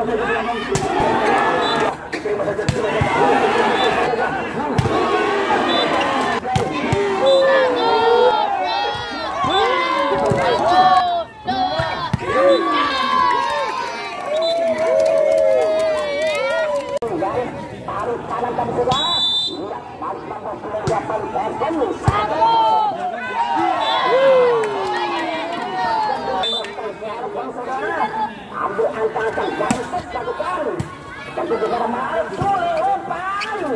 Ambil angkatan garis satu kali, tapi juga maju umpan,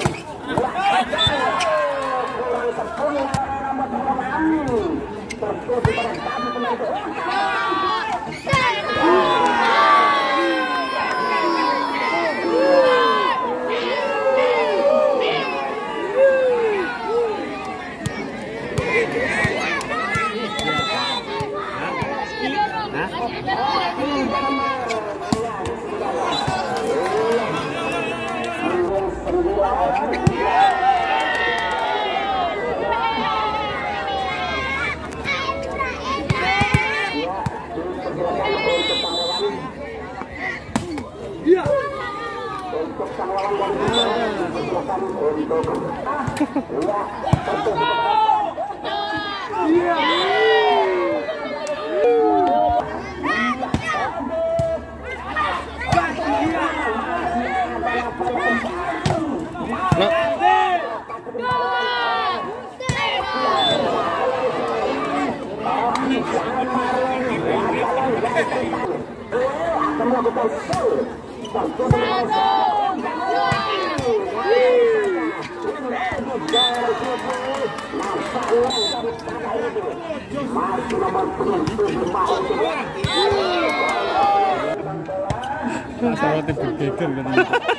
kurang sempurna nomor pertahanan, tertuju pada kaki pemain Pesawatnya bergeger katanya.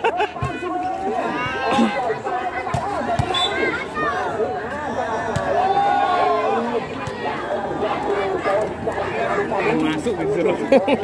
Masuk disuruh.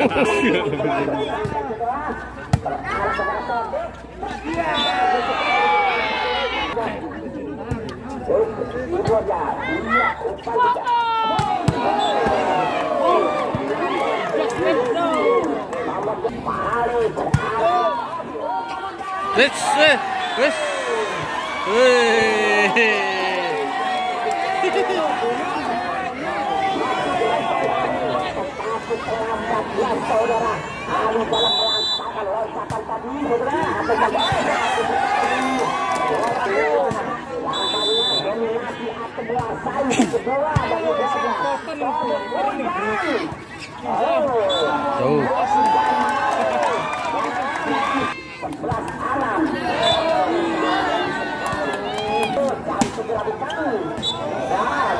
Saudara, dalam melaksanakan lompatan tadi, dominasi akumulasi kedua dari alam dan segera dikali dan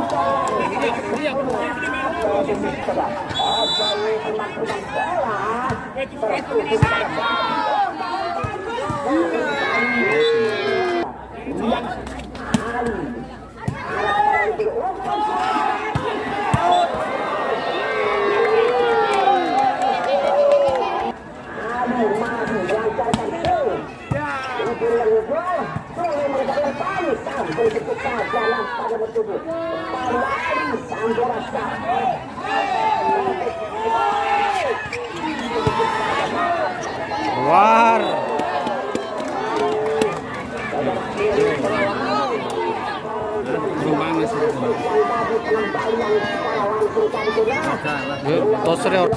Keluar. Toser ya.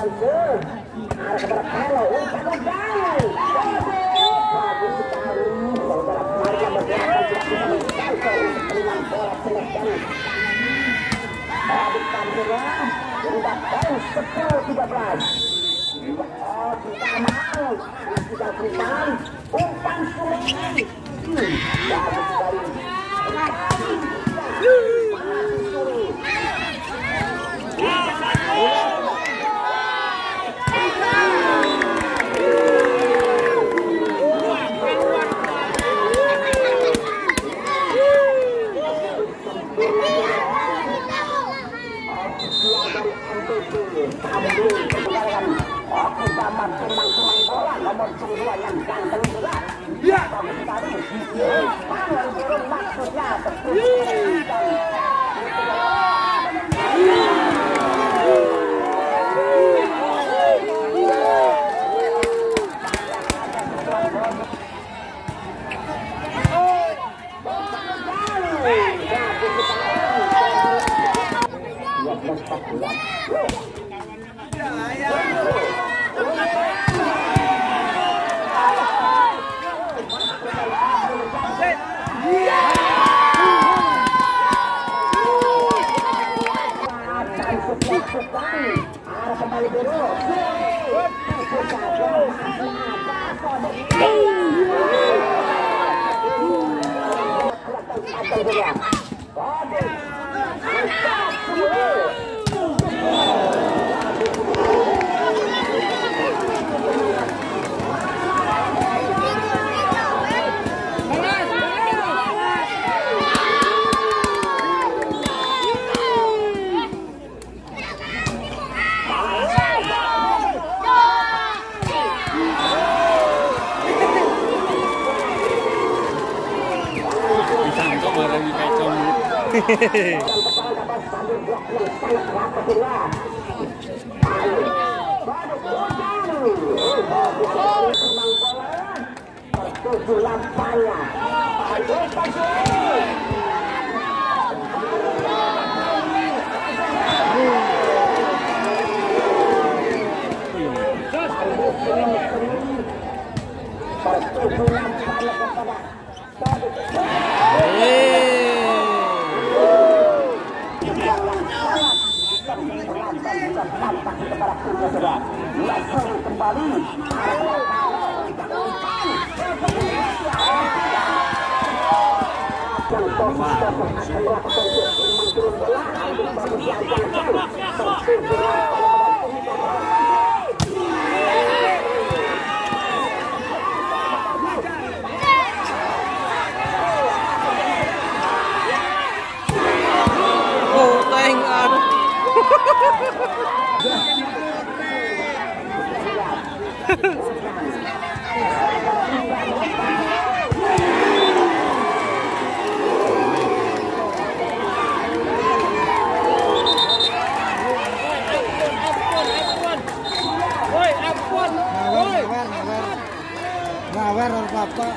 Ngawer bapak.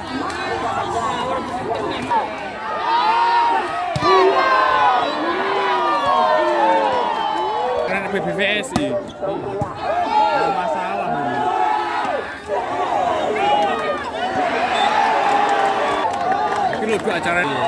Karena PBVSI. Ada masalah ini. Tapi lebih acara ini.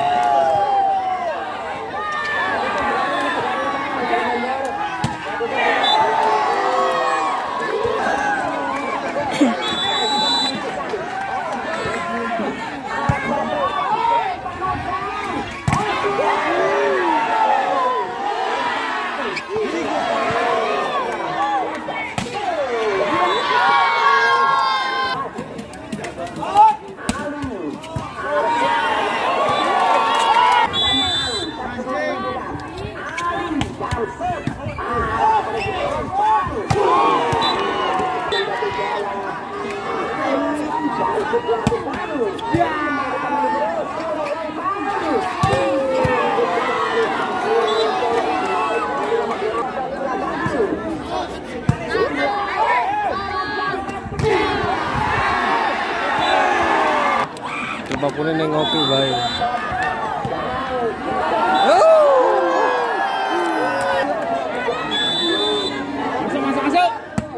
Coba kuning ning ngopi bae. Masuk.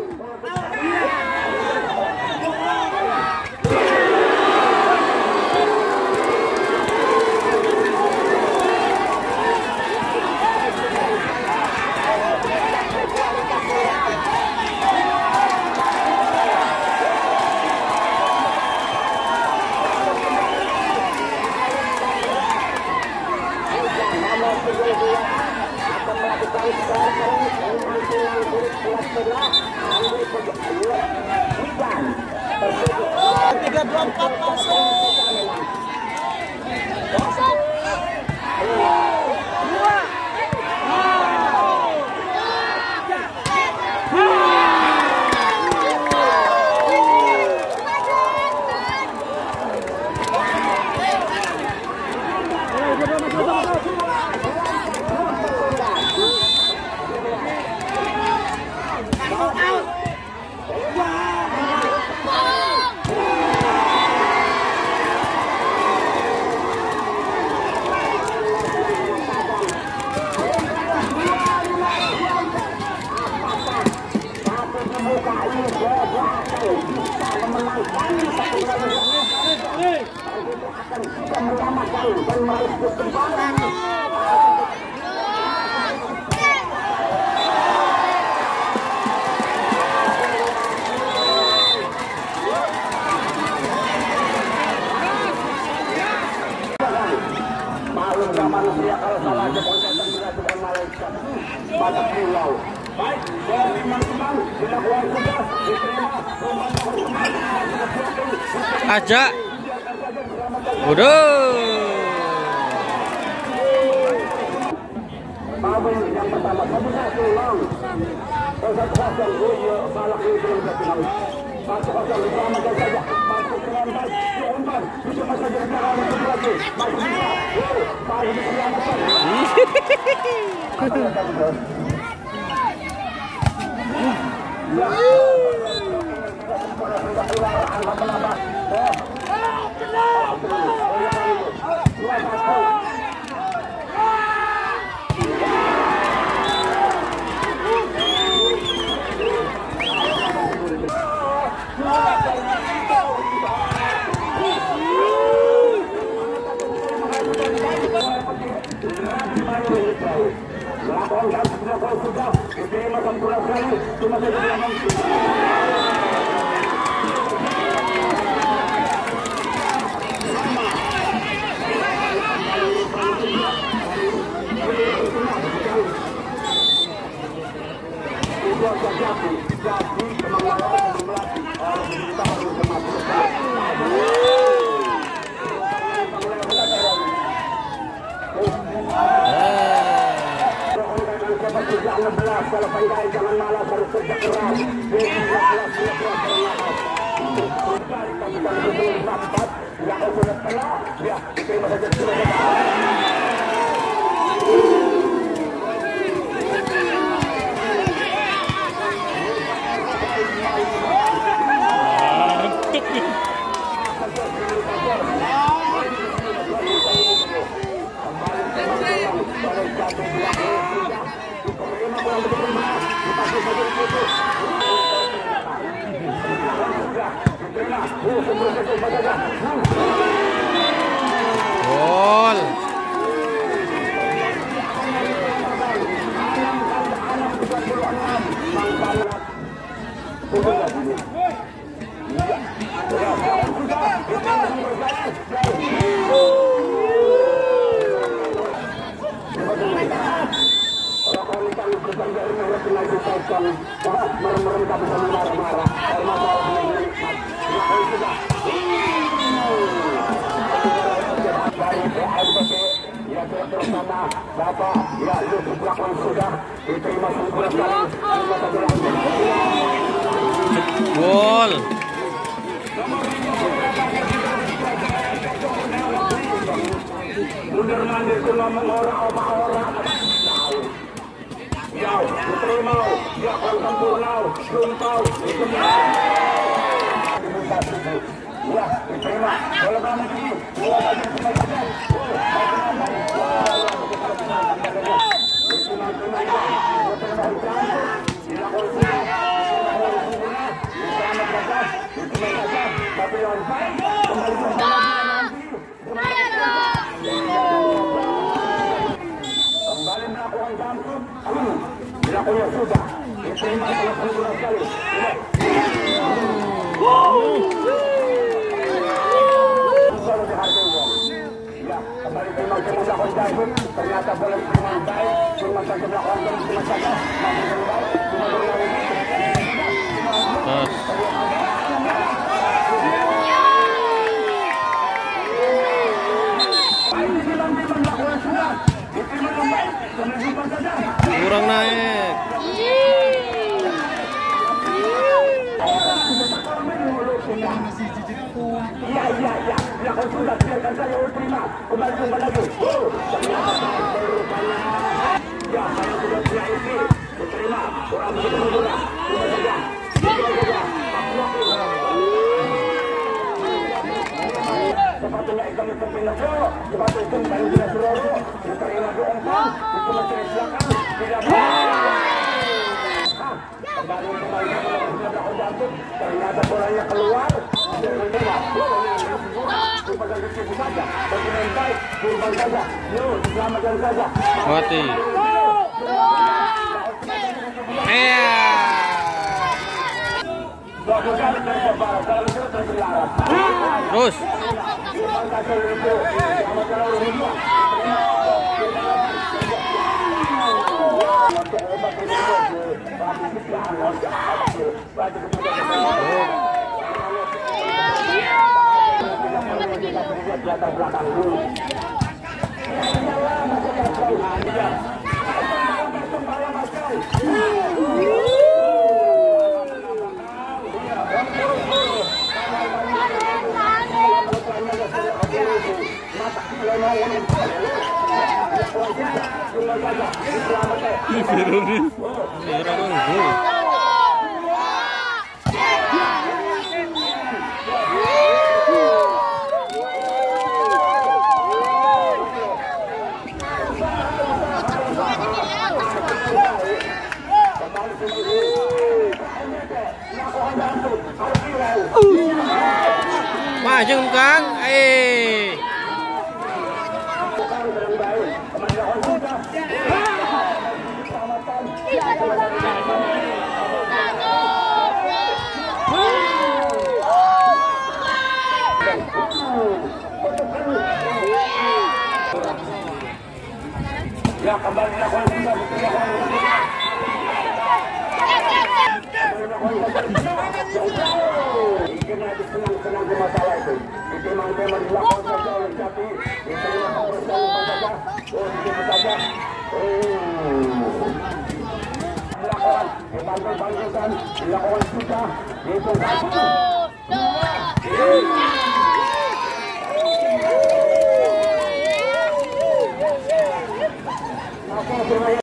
Manusia kalau salah keponcetan dilakukan malaikat pada pulau. Baik, teman-teman dilakukan tugas diterima Aja. Udah. Mobil yang pertama satu long. Kosong goyo balak itu belum terkenal. Masuk kosong bersama saja. Kalau pandai jangan malas, harus kerja keras. Ya, kalau sudah telah, ya, terima saja sudah. Gol. Gol. Mundur-mandir ku ngomong orang-orang. Ya, diterima. Ya, kalau sempurna. Belum tahu. Ya, diterima. Kalau kamu ini. Kembali melakukan jangkut. Dilakukan sudah. Diterima oleh sempurna sekali. Ya, kembali terima melakukan jangkut. Ternyata boleh dengan baik. Cuma saja melakukan cuma saja. Masih dengan baik. Cuma kurang naik. Iya. Ya, kalau sudah biarkan saya terima. Kembali lagi. Ya, saya sudah siap terima. Orang begitu mudah. Cuma saja. Sepatunya ikan terpindah bro. Sepatu itu baru tidak seluruh. Diterima doang. Itu masih di belakang. Tidak kembali melakukan jangkut. Ternyata bolanya keluar. Mati. Terus. Kira nunggu. Maju Kang, Ya kembali dilakukan sudah senang-senang ke masalah itu. Memang dilakukan saja oleh Jati. Diterima saja. Diterima saja. Dilakukan, dibantu-bantukan, dilakukan sudah. Dihitung 1, 2, 3. Oke,